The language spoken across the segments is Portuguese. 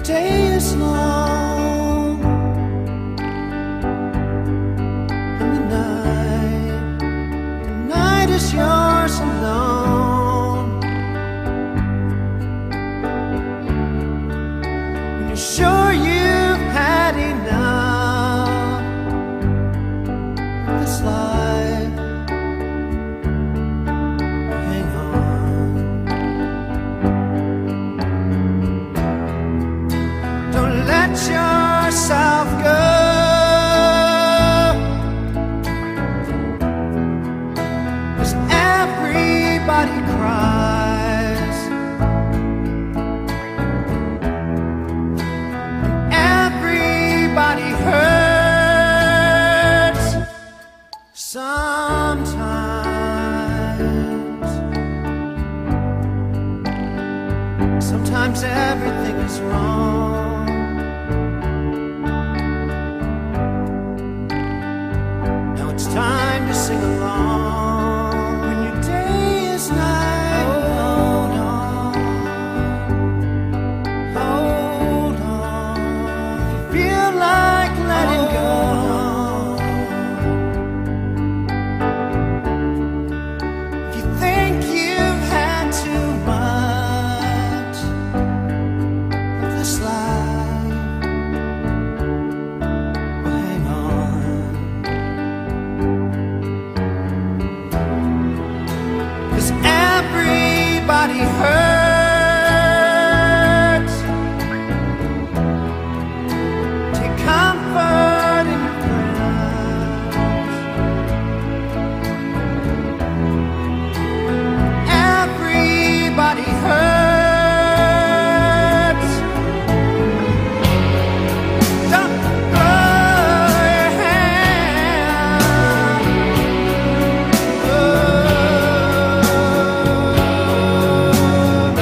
day is long and the night is yours alone. When you're sure you've had enough of this life, hang on. Don't let yourself go. Everybody cries, everybody hurts sometimes. Sometimes everything is wrong. Now it's time to sing along. Everybody hurts. Take comfort in your prayers. Everybody hurts. Don't throw your hand. Oh.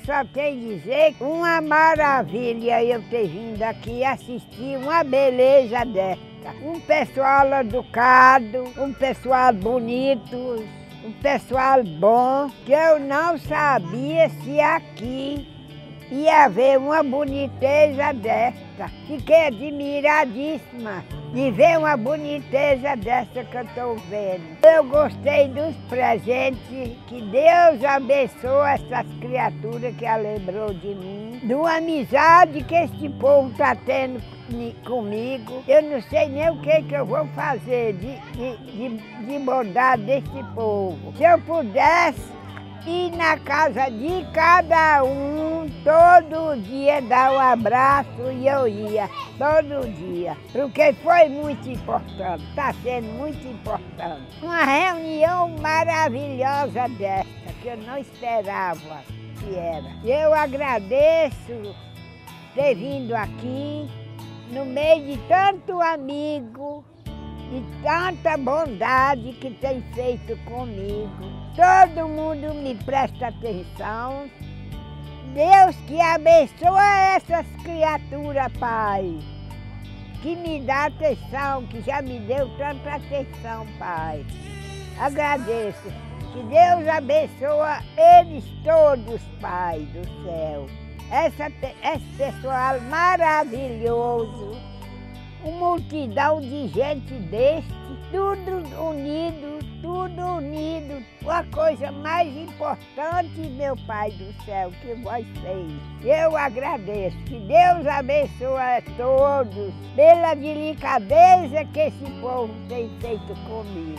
só tenho a dizer que uma maravilha eu ter vindo aqui assistir uma beleza desta. Um pessoal educado, um pessoal bonito, um pessoal bom, que eu não sabia se aqui ia haver uma boniteza desta. Fiquei admiradíssima de ver uma boniteza desta que eu estou vendo. Eu gostei dos presentes, que Deus abençoe essas criaturas que ela lembrou de mim, de uma amizade que este povo está tendo comigo. Eu não sei nem o que eu vou fazer de bondade desse povo. Se eu pudesse ir na casa de cada um, todo dia dar um abraço, e eu ia, todo dia. Porque foi muito importante, está sendo muito importante. Uma reunião maravilhosa desta, que eu não esperava que era. Eu agradeço ter vindo aqui, no meio de tanto amigo, e tanta bondade que tem feito comigo. Todo mundo me presta atenção. Deus que abençoe essas criaturas, Pai. Que me dá atenção, que já me deu tanta atenção, Pai. Agradeço. Que Deus abençoe eles todos, Pai do céu. Esse pessoal maravilhoso. Uma multidão de gente deste, tudo unido. Uma coisa mais importante, meu Pai do céu, que vós fez. Eu agradeço. Que Deus abençoe a todos pela delicadeza que esse povo tem feito comigo.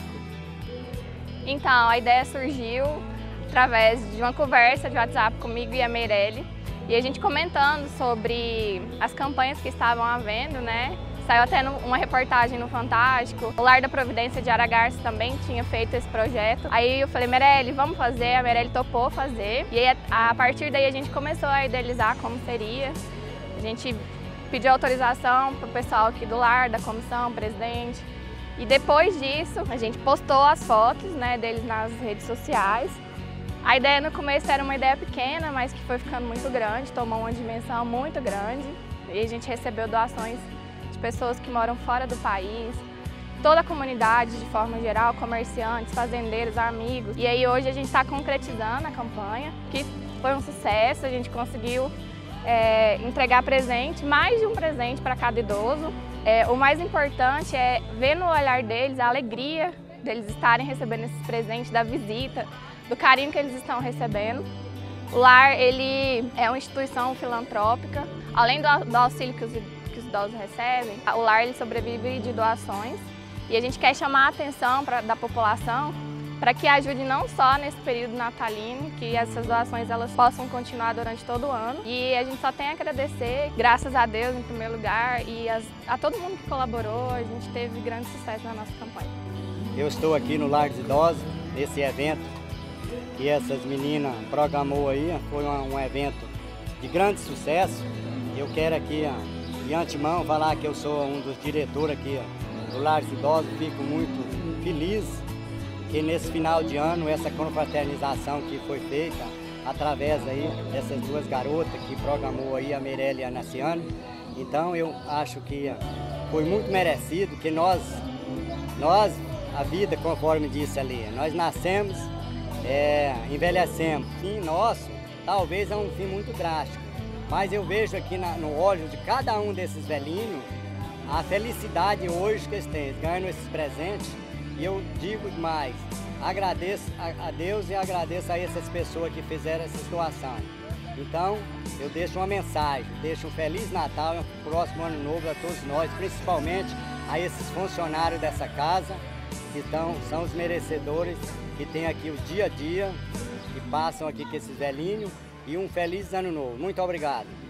Então, a ideia surgiu através de uma conversa de WhatsApp comigo e a Meirelle. E a gente comentando sobre as campanhas que estavam havendo, né? Saiu até uma reportagem no Fantástico. O Lar da Providência de Aragarça também tinha feito esse projeto. Aí eu falei, Meirelle, vamos fazer. A Meirelle topou fazer. E aí, a partir daí a gente começou a idealizar como seria. A gente pediu autorização para o pessoal aqui do lar, da comissão, presidente. E depois disso, a gente postou as fotos, né, deles nas redes sociais. A ideia no começo era uma ideia pequena, mas que foi ficando muito grande, tomou uma dimensão muito grande. E a gente recebeu doações de pessoas que moram fora do país, toda a comunidade de forma geral, comerciantes, fazendeiros, amigos. E aí hoje a gente está concretizando a campanha, que foi um sucesso, a gente conseguiu entregar presente, mais de um presente para cada idoso. O mais importante é ver no olhar deles a alegria deles estarem recebendo esses presentes, da visita, do carinho que eles estão recebendo. O lar, ele é uma instituição filantrópica, além do auxílio que os idosos recebem, o lar ele sobrevive de doações e a gente quer chamar a atenção da população para que ajude não só nesse período natalino, que essas doações elas possam continuar durante todo o ano. E a gente só tem a agradecer, graças a Deus em primeiro lugar, e a todo mundo que colaborou, a gente teve grande sucesso na nossa campanha. Eu estou aqui no Lar dos Idosos, nesse evento que essas meninas programou aí, foi um evento de grande sucesso. Eu quero aqui, de antemão, falar que eu sou um dos diretores aqui do Lar dos Idosos, fico muito feliz que nesse final de ano, essa confraternização que foi feita através aí dessas duas garotas que programou aí, a Meirelle e a Naciane. Então eu acho que foi muito merecido, que nós, a vida, conforme disse ali, nós nascemos, envelhecemos. O fim nosso talvez é um fim muito drástico, mas eu vejo aqui no olho de cada um desses velhinhos a felicidade hoje que eles têm, ganhando esses presentes. E eu digo mais, agradeço a Deus e agradeço a essas pessoas que fizeram essa situação. Então, eu deixo uma mensagem, deixo um Feliz Natal e um próximo Ano Novo a todos nós, principalmente a esses funcionários dessa casa, que são os merecedores, que tem aqui o dia a dia, que passam aqui com esses velhinhos, e um Feliz Ano Novo. Muito obrigado.